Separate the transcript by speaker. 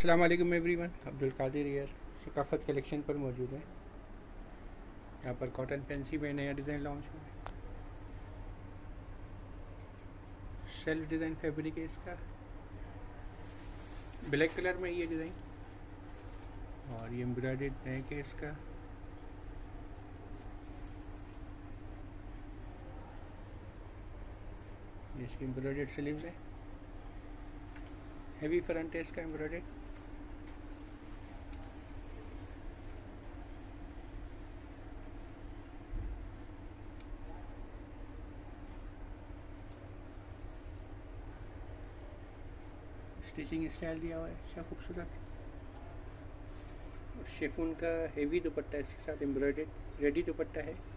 Speaker 1: अस्सलाम वालेकुम everyone, Abdul Qadir here Saqafat collection पर मौजूद है। यहाँ पर कॉटन फैंसी में नया डिज़ाइन लॉन्च हुआ है। सेल्फ डिज़ाइन फैब्रिक है इसका, ब्लैक कलर में ये डिज़ाइन, और ये एम्ब्रॉयडर्ड नेक है इसका। ये इसकी एम्ब्रॉयडर्ड स्लीव्स है, हैवी फ्रंट है इसका एम्ब्रॉयडर्ड। स्टिचिंग स्टाइल दिया हुआ है अच्छा खूबसूरत। शेफून का हेवी दुपट्टा है, इसके साथ एम्ब्रॉयडर्ड रेडी दुपट्टा है।